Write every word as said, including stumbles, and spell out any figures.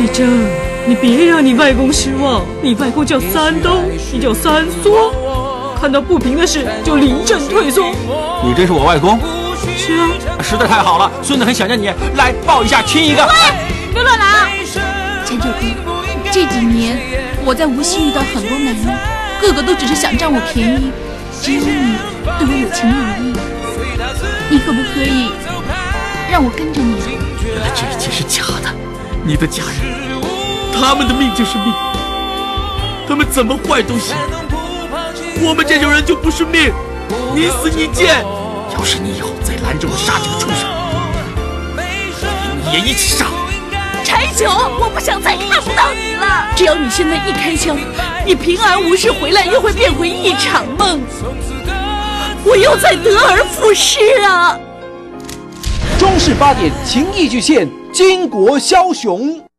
玉珍，你别让你外公失望。你外公叫三东，你叫三缩，看到不平的事就临阵退缩。 你真是我外公？ 是啊， 实在太好了，孙子很想念你，来抱一下，亲一个。 喂，别乱来！千九哥，这几年我在无锡遇到很多男人，个个都只是想占我便宜，只有你对我有情有义。你可不可以让我跟着你？ 原来这一切是假的，你的家人，他们的命就是命，他们怎么坏都行，我们这种人就不是命，你死你贱！要是你以后再拦着我杀这个畜生，你也一起杀！ 柴九，我不想再看不到你了。只要你现在一开枪，你平安无事回来，又会变回一场梦，我又在得而复失啊！ 中视八点情义巨献，巾帼枭雄。